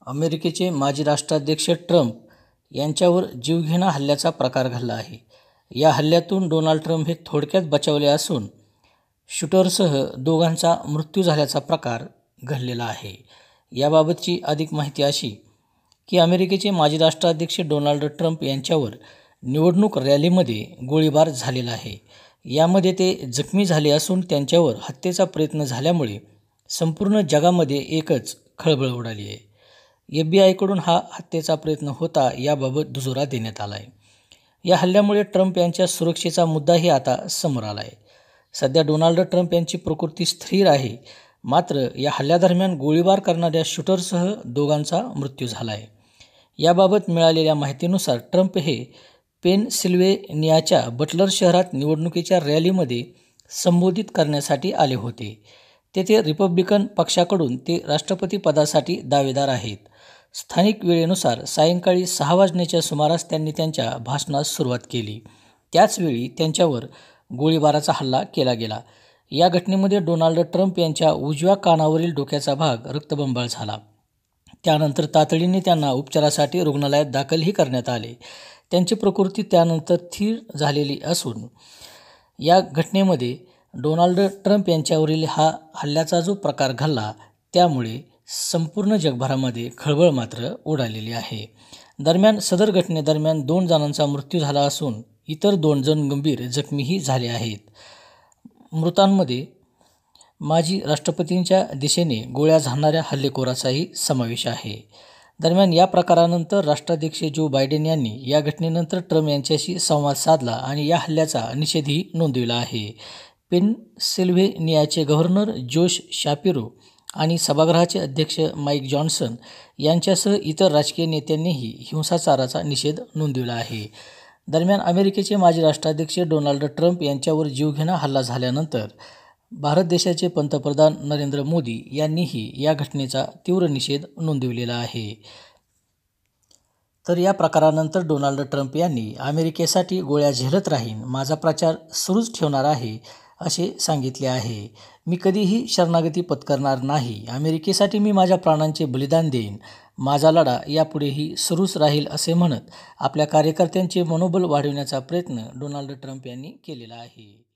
अमेरिकेचे माजी राष्ट्राध्यक्ष ट्रम्प यांच्यावर जीवघेणा हल्ल्याचा प्रकार घडला आहे. या हल्ल्यातून डोनाल्ड ट्रम्प हे थोडक्यात बचावले असून शूटरसह दोघांचा मृत्यू झाल्याचा प्रकार घडलेला आहे. याबाबतची अधिक माहिती अशी की अमेरिकेचे माजी राष्ट्राध्यक्ष डोनाल्ड ट्रम्प यांच्यावर निवडणूक रॅलीमध्ये गोळीबार झालेला आहे. यामध्ये ते जखमी झाले असून त्यांच्यावर हत्येचा प्रयत्न झाल्यामुळे संपूर्ण जगामध्ये एकच खळबळ उडाली आहे. FBI कडून हा हत्येचा प्रयत्न होता याबाबत दुजोरा देण्यात आला आहे. या हल्ल्यामुळे ट्रम्प यांच्या सुरक्षेचा मुद्दाही आता समोर आला आहे. सध्या डोनाल्ड ट्रम्प यांची प्रकृती स्थिर आहे, मात्र या हल्ल्यादरम्यान गोळीबार करणाऱ्या शूटरसह दोघांचा मृत्यू झाला आहे. याबाबत मिळालेल्या माहितीनुसार ट्रम्प हे पेनसिल्व्हेनियाच्या बटलर शहरात निवडणुकीच्या रॅलीमध्ये संबोधित करण्यासाठी आले होते. तेथे रिपब्लिकन पक्षाकडून ते राष्ट्रपतीपदासाठी दावेदार आहेत. स्थानिक वेळेनुसार सायंकाळी 6 वाजण्याच्या सुमारास त्यांनी त्यांच्या भाषणास सुरुवात केली. त्याचवेळी त्यांच्यावर गोळीबाराचा हल्ला केला गेला. या घटनेमध्ये डोनाल्ड ट्रम्प यांच्या उजव्या कानावरील डोक्याचा भाग रक्तबंबाळ झाला. त्यानंतर तातडीने त्यांना उपचारासाठी रुग्णालयात दाखलही करण्यात आले. त्यांची प्रकृती त्यानंतर स्थिर झालेली असून या घटनेमध्ये डोनाल्ड ट्रम्प यांच्यावरील हा हल्ल्याचा जो प्रकार घडला त्यामुळे संपूर्ण जगभरामध्ये खळबळ मात्र उडालेली आहे. दरम्यान सदर घटनेदरम्यान 2 जणांचा मृत्यू झाला असून इतर 2 जण गंभीर जखमीही झाले आहेत. मृतांमध्ये माजी राष्ट्रपतींच्या दिशेने गोळ्या झाडणाऱ्या हल्लेखोराचाही समावेश आहे. दरम्यान या प्रकारानंतर राष्ट्राध्यक्ष जो बायडेन यांनी या घटनेनंतर ट्रम्प यांच्याशी संवाद साधला आणि या हल्ल्याचा निषेधही नोंदविला आहे. पेनसिल्व्हेनियाचे गव्हर्नर जोश शापिरो आणि सभागृहाचे अध्यक्ष माईक जॉन्सन यांच्यासह इतर राजकीय नेत्यांनीही हिंसाचाराचा निषेध नोंदविला आहे. दरम्यान अमेरिकेचे माजी राष्ट्राध्यक्ष डोनाल्ड ट्रम्प यांच्यावर जीवघेणा हल्ला झाल्यानंतर भारत देशाचे पंतप्रधान नरेंद्र मोदी यांनीही या घटनेचा तीव्र निषेध नोंदविलेला आहे. तर या प्रकारानंतर डोनाल्ड ट्रम्प यांनी अमेरिकेसाठी गोळ्या झेलत राहीन, माझा प्रचार सुरूच ठेवणार आहे असे सांगितले आहे. मी कधीही शरणागती पत्करणार नाही. अमेरिकेसाठी मी माझ्या प्राणांचे बलिदान देईन. माझा लढा यापुढेही सुरूच राहील असे म्हणत आपल्या कार्यकर्त्यांचे मनोबल वाढविण्याचा प्रयत्न डोनाल्ड ट्रम्प यांनी केलेला आहे.